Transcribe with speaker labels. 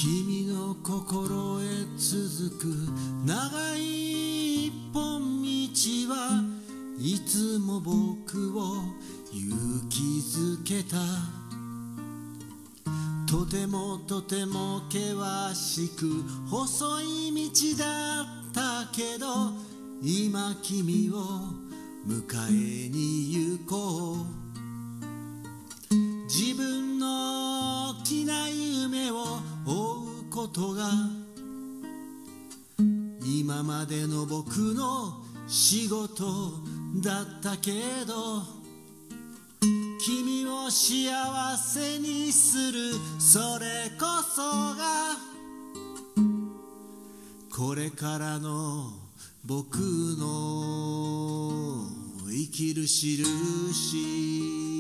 Speaker 1: 君の心へ続く長い一本道はいつも僕を勇気づけた。とてもとても険しく細い道だったけど、今君を迎えに行こう。自分の大きな夢を追うことが今までの僕の仕事だったけど、君を幸せにするそれこそがこれからの僕の生きる印。